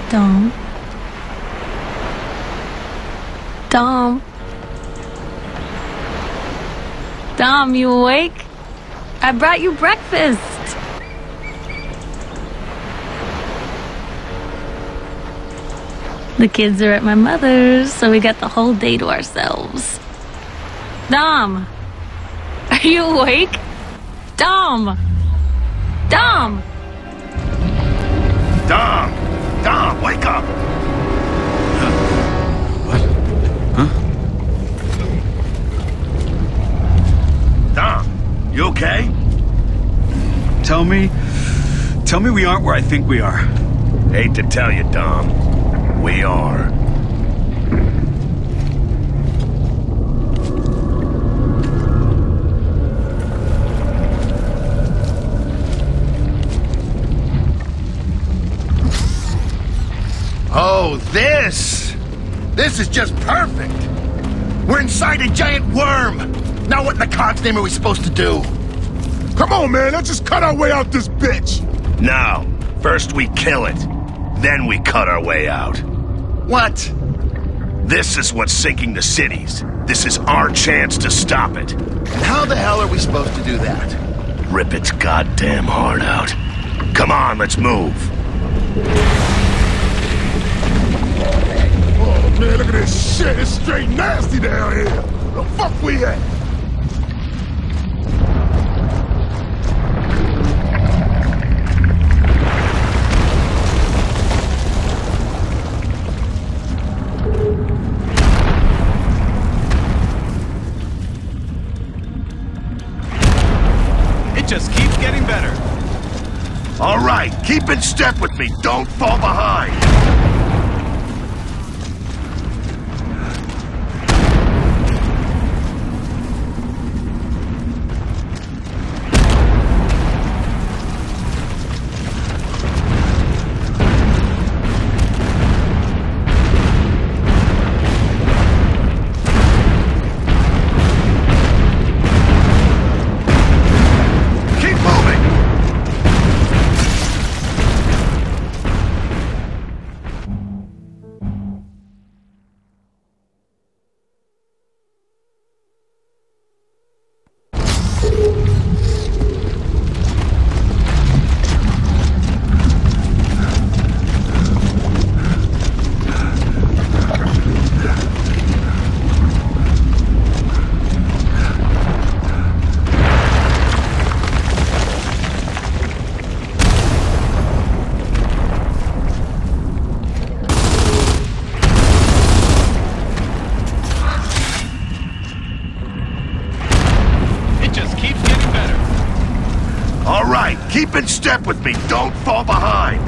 Dom. Dom. Dom, you awake? I brought you breakfast. The kids are at my mother's, so we got the whole day to ourselves. Dom! Are you awake? Dom! Dom! Dom! Dom, wake up! What? Huh? Dom, you okay? Tell me we aren't where I think we are. Hate to tell you, Dom, we are. Oh, this is just perfect. We're inside a giant worm. Now what in the God's name are we supposed to do? Come on, man, let's just cut our way out this bitch. No, first we kill it, then we cut our way out. What? This is what's sinking the cities. This is our chance to stop it. And how the hell are we supposed to do that? Rip its goddamn heart out. Come on, let's move. Oh, man, look at this shit. It's straight nasty down here. The fuck we at? It just keeps getting better. All right, keep in step with me. Don't fall behind. Keep in step with me. Don't fall behind.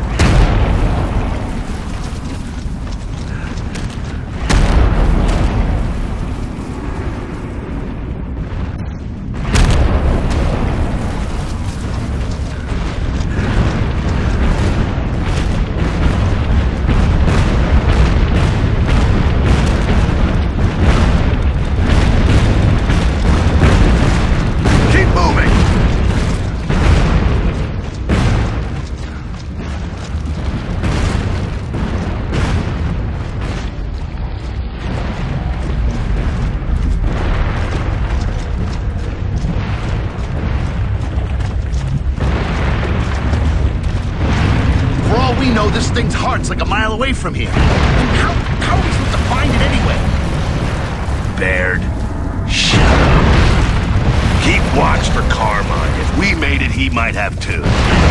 This thing's heart's like a mile away from here. And how are we supposed to find it anyway? Baird, shut up. Keep watch for Carmine. If we made it, he might have too.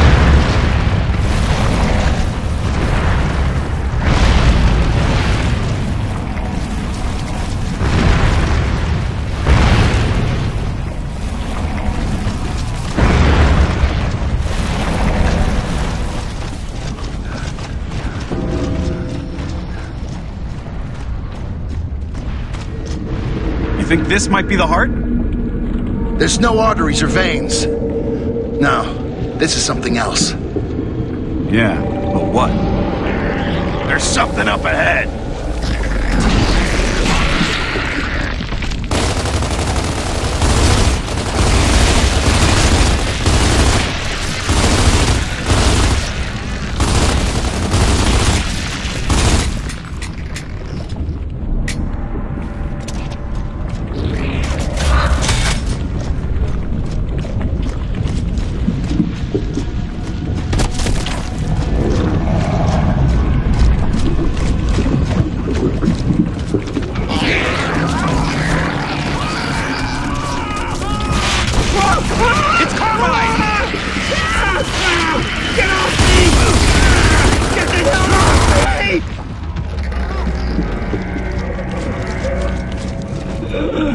Think this might be the heart? There's no arteries or veins. No, this is something else. Yeah, but what? There's something up ahead.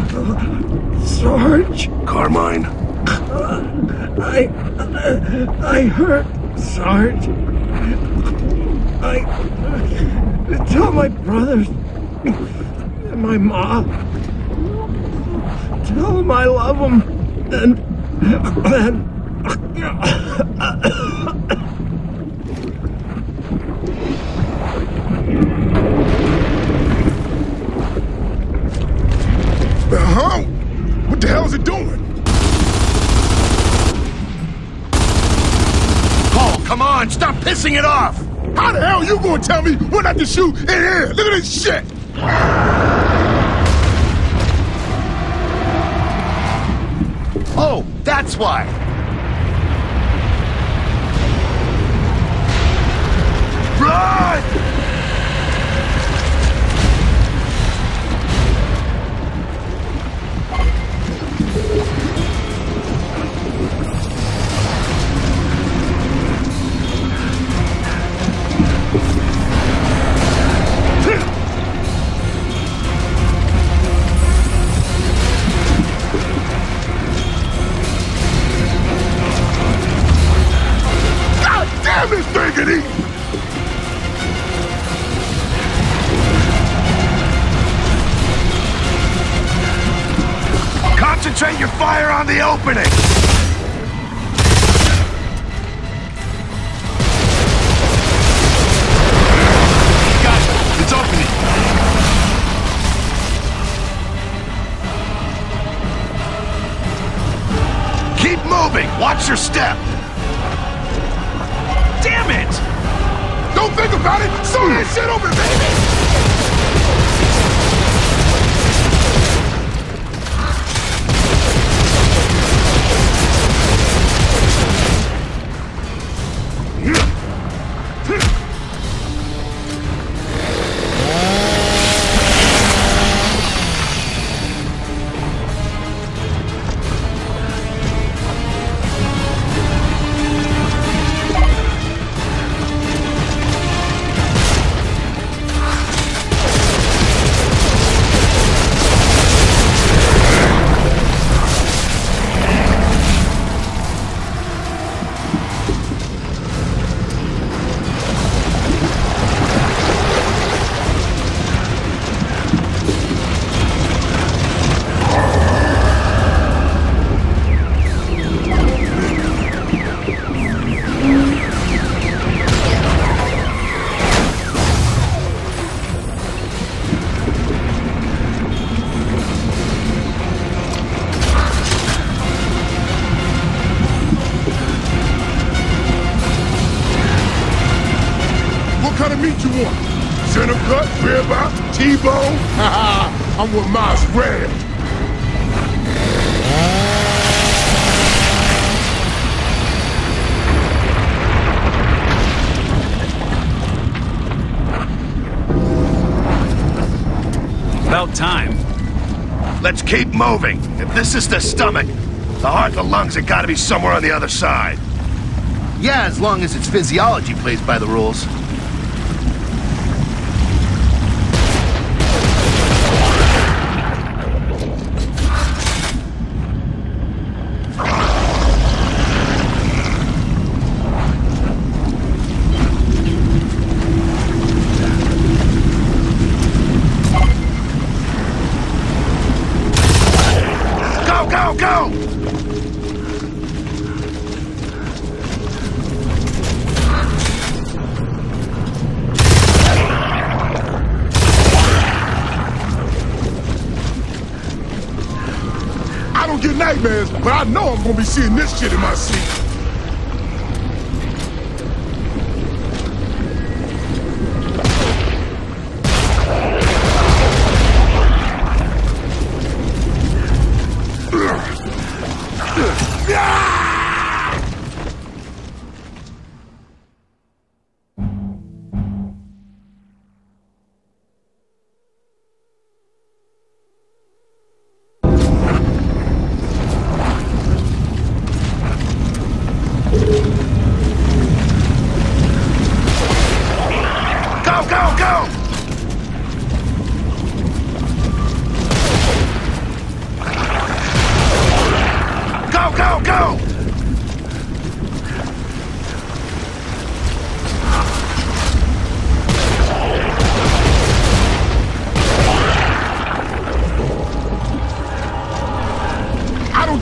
Sarge, Carmine? I hurt Sarge. Tell my brothers and my mom. Tell them I love them. And Huh? What the hell is it doing? Paul, come on, stop pissing it off! How the hell you gonna tell me when not to shoot in here? Look at this shit! Oh, that's why. Run! God damn this thing can eat! Concentrate your fire on the opening! Got it. It's opening. Keep moving! Watch your step! Damn it! Don't think about it! Saw that shit open, baby! What kind of meat you want? Center cut, ribeye, T-bone? Haha, I'm with my spread. about time. Let's keep moving. If this is the stomach, the heart and the lungs have got to be somewhere on the other side. Yeah, as long as its physiology plays by the rules. Go, go, go! I don't get nightmares, but I know I'm gonna be seeing this shit in my sleep.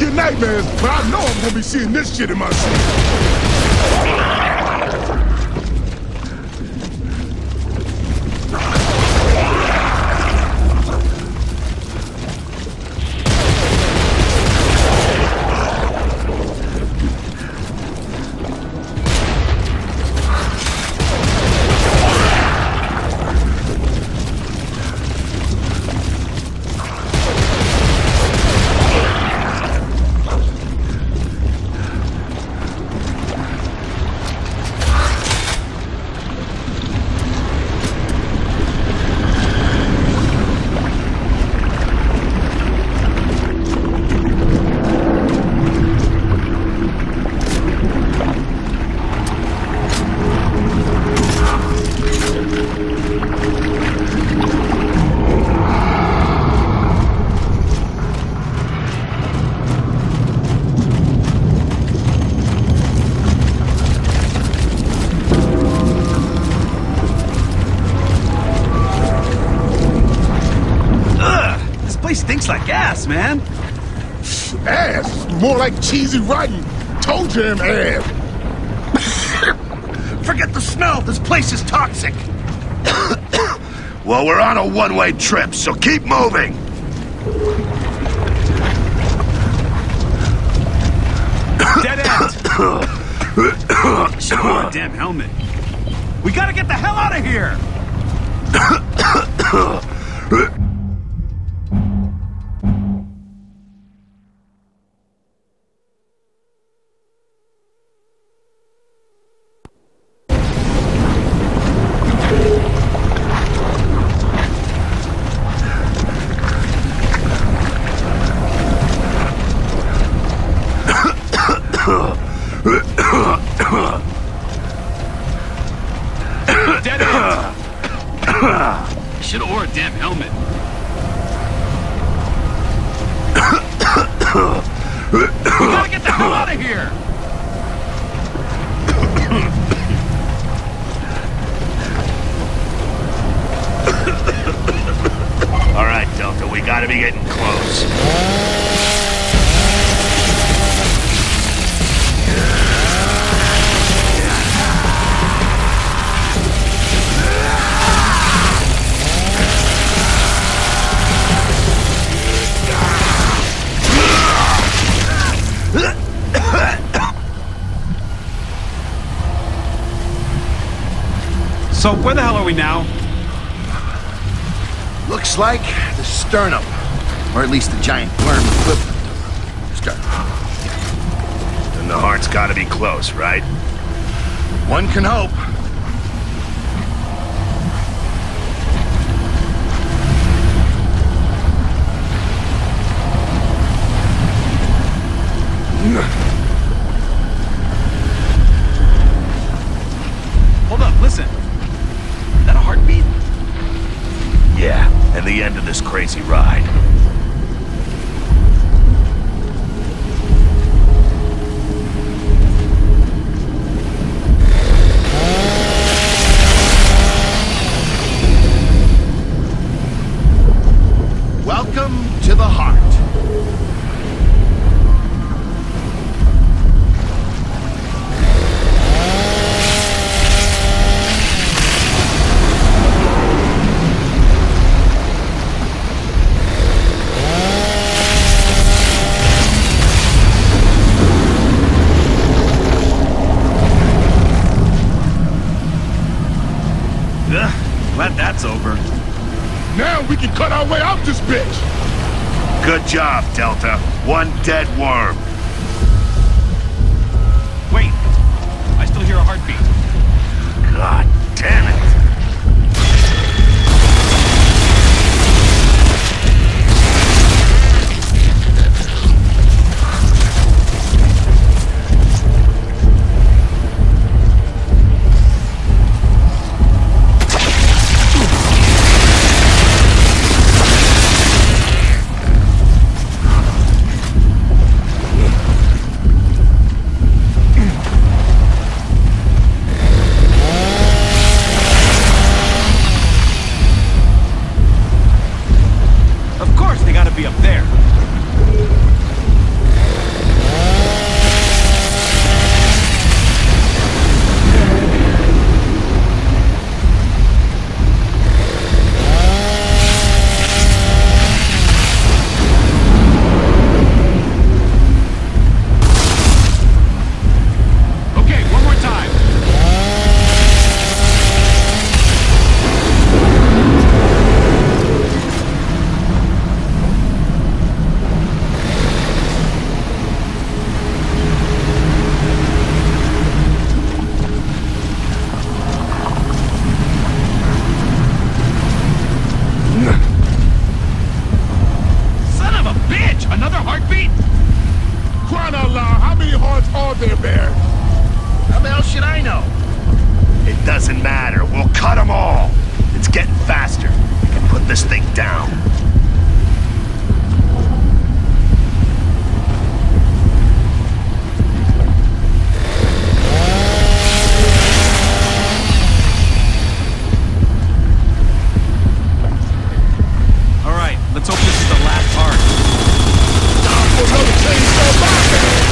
get nightmares, but I know I'm gonna be seeing this shit in my sleep. Stinks like gas, man. Ass. More like cheesy rotten toe jam ass. Forget the smell. This place is toxic. Well, we're on a one-way trip, so keep moving. Dead end. Shit, oh, damn helmet. We gotta get the hell out of here. Dead end! Should've wore a damn helmet. We gotta get the hell out of here! All right, Delta, we gotta be getting close. So, where the hell are we now? Looks like the sternum. Or at least the giant worm equivalent of the sternum. And the heart's gotta be close, right? One can hope. Hold up, listen. Is that a heartbeat? Yeah, and the end of this crazy ride. Welcome to the heart. Glad that's over. Now we can cut our way out this bitch. Good job, Delta. One dead worm. Wait, I still hear a heartbeat. God damn it. many hearts are there, Bear? How the hell should I know? It doesn't matter. We'll cut them all. It's getting faster. We can put this thing down. All right, let's hope this is the last part. Time for another chainsaw bypass!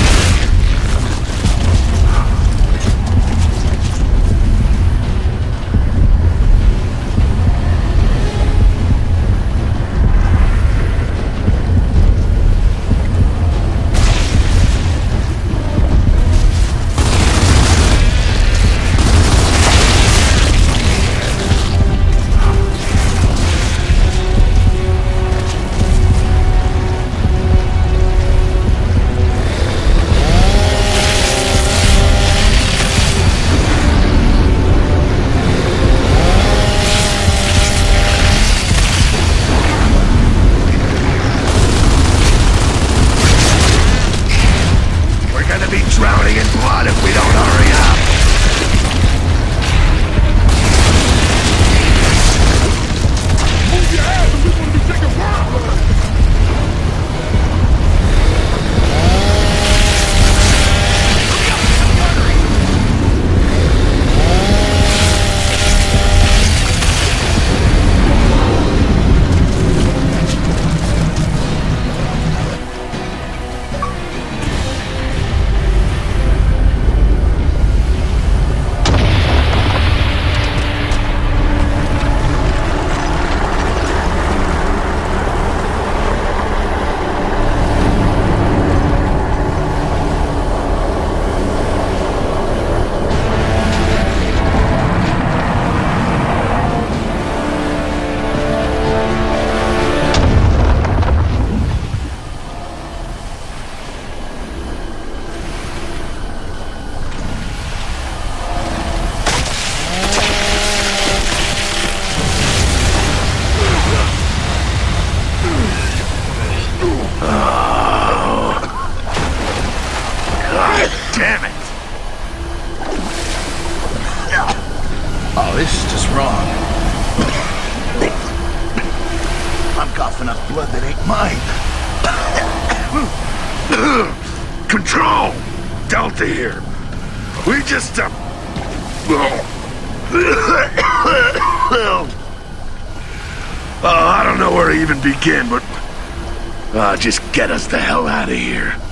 Drowning in blood if we don't hurry up! Move your ass if we want to be taking wild. Damn it! Oh, this is just wrong. I'm coughing up blood that ain't mine. Control! Delta here. We just, I don't know where to even begin, but just get us the hell out of here.